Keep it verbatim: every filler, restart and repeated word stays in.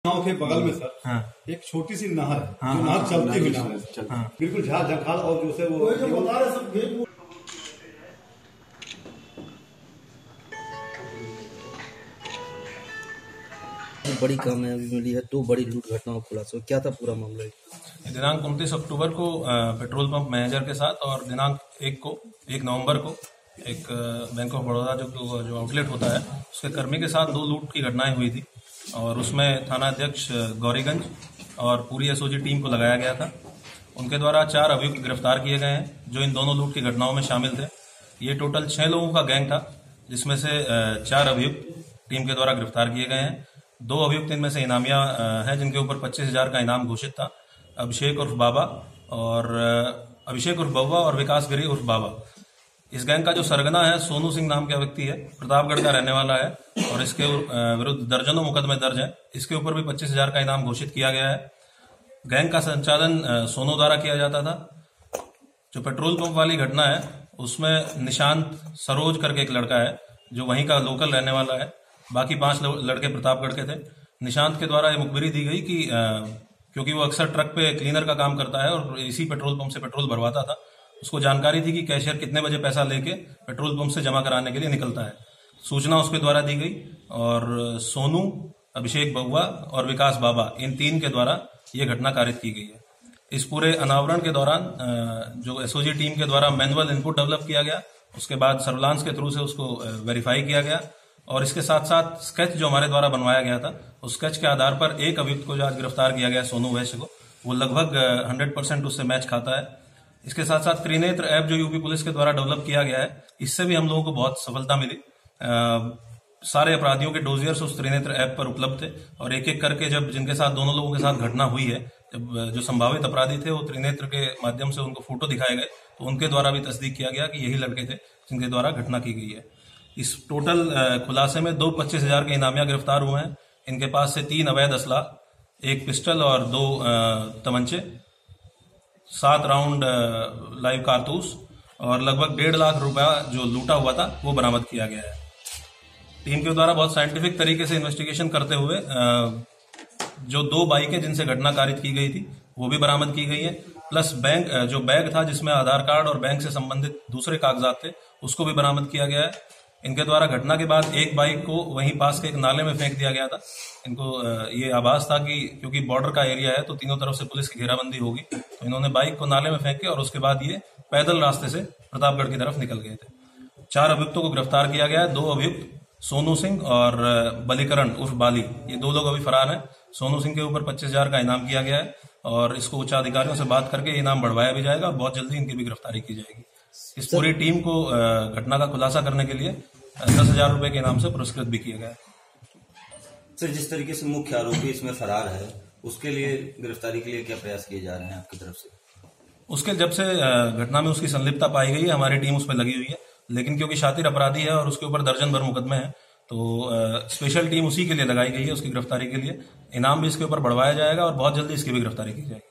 गाँव के बगल में सर हाँ। एक छोटी सी नहर है, हाँ, जो नहर चलती हुई नहर है, हाँ। बिल्कुल झाड़ झंखाड़ और जो है वो बड़ी कामयाबी मिली है। दो बड़ी लूट घटनाओं का खुलासा, क्या था पूरा मामला? दिनांक उनतीस अक्टूबर को पेट्रोल पंप मैनेजर के साथ और दिनांक एक को एक नवंबर को एक बैंक ऑफ बड़ौदा जो जो आउटलेट होता है उसके कर्मी के साथ दो लूट की घटनाएं हुई थी और उसमें थाना अध्यक्ष गौरीगंज और पूरी एसओजी टीम को लगाया गया था। उनके द्वारा चार अभियुक्त गिरफ्तार किए गए हैं जो इन दोनों लूट की घटनाओं में शामिल थे। ये टोटल छह लोगों का गैंग था जिसमें से चार अभियुक्त टीम के द्वारा गिरफ्तार किए गए हैं। दो अभियुक्त इनमें से इनामिया हैं जिनके ऊपर पच्चीस हजार का इनाम घोषित था। अभिषेक उर्फ बाबा और अभिषेक उर्फ बउआ और विकास गिरी उर्फ बाबा। इस गैंग का जो सरगना है सोनू सिंह नाम का व्यक्ति है, प्रतापगढ़ का रहने वाला है और इसके विरुद्ध दर्जनों मुकदमे दर्ज हैं। इसके ऊपर भी पच्चीस हजार का इनाम घोषित किया गया है। गैंग का संचालन सोनू द्वारा किया जाता था। जो पेट्रोल पंप वाली घटना है उसमें निशांत सरोज करके एक लड़का है जो वहीं का लोकल रहने वाला है। बाकी पांच लड़के प्रतापगढ़ के थे। निशांत के द्वारा ये मुखबिरी दी गई कि आ, क्योंकि वो अक्सर ट्रक पे क्लीनर का काम करता है और इसी पेट्रोल पंप से पेट्रोल भरवाता था, उसको जानकारी थी कि कैशियर कितने बजे पैसा लेके पेट्रोल पंप से जमा कराने के लिए निकलता है। सूचना उसके द्वारा दी गई और सोनू, अभिषेक बउआ और विकास बाबा इन तीन के द्वारा ये घटना कारित की गई है। इस पूरे अनावरण के दौरान जो एसओजी टीम के द्वारा मैनुअल इनपुट डेवलप किया गया, उसके बाद सर्विलांस के थ्रू से उसको वेरीफाई किया गया और इसके साथ साथ स्केच जो हमारे द्वारा बनवाया गया था उस स्केच के आधार पर एक अभियुक्त को जो आज गिरफ्तार किया गया सोनू वैश्य को, वो लगभग हंड्रेड परसेंट उससे मैच खाता है। इसके साथ साथ त्रिनेत्र ऐप जो यूपी पुलिस के द्वारा डेवलप किया गया है, इससे भी हम लोगों को बहुत सफलता मिली। आ, सारे अपराधियों के डोजियर्स उस त्रिनेत्र ऐप पर उपलब्ध थे और एक एक करके जब जिनके साथ दोनों लोगों के साथ घटना हुई है, जब जो संभावित अपराधी थे वो त्रिनेत्र के माध्यम से उनको फोटो दिखाए गए तो उनके द्वारा भी तस्दीक किया गया कि यही लड़के थे जिनके द्वारा घटना की गई है। इस टोटल खुलासे में दो पच्चीस हजार के इनामिया गिरफ्तार हुए हैं। इनके पास से तीन अवैध असला, एक पिस्टल और दो तमंचे, सात राउंड लाइव कारतूस और लगभग डेढ़ लाख रुपया जो लूटा हुआ था वो बरामद किया गया है। टीम के द्वारा बहुत साइंटिफिक तरीके से इन्वेस्टिगेशन करते हुए जो दो बाइकें जिनसे घटना कारित की गई थी वो भी बरामद की गई है, प्लस बैंक जो बैग था जिसमें आधार कार्ड और बैंक से संबंधित दूसरे कागजात थे उसको भी बरामद किया गया है। इनके द्वारा घटना के बाद एक बाइक को वहीं पास के एक नाले में फेंक दिया गया था। इनको ये आभास था कि क्योंकि बॉर्डर का एरिया है तो तीनों तरफ से पुलिस की घेराबंदी होगी, तो इन्होंने बाइक को नाले में फेंके और उसके बाद ये पैदल रास्ते से प्रतापगढ़ की तरफ निकल गए थे। चार अभियुक्तों को गिरफ्तार किया गया है। दो अभियुक्त सोनू सिंह और बलीकरण उर्फ बाली, ये दो लोग अभी फरार हैं। सोनू सिंह के ऊपर पच्चीस हजार का इनाम किया गया है और इसको उच्च अधिकारियों से बात करके इनाम बढ़वाया भी जाएगा। बहुत जल्दी इनकी भी गिरफ्तारी की जाएगी। इस पूरी टीम को घटना का खुलासा करने के लिए दस हजार रुपए के इनाम से पुरस्कृत भी किया गया। सर, जिस तरीके से मुख्य आरोपी इसमें फरार है उसके लिए गिरफ्तारी के लिए क्या प्रयास किए जा रहे हैं आपकी तरफ से? उसके जब से घटना में उसकी संलिप्तता पाई गई है हमारी टीम उस पर लगी हुई है, लेकिन क्योंकि शातिर अपराधी है और उसके ऊपर दर्जन भर मुकदमे हैं तो स्पेशल टीम उसी के लिए लगाई गई है, उसकी गिरफ्तारी के लिए। इनाम भी इसके ऊपर बढ़वाया जाएगा और बहुत जल्दी इसकी भी गिरफ्तारी की जाएगी।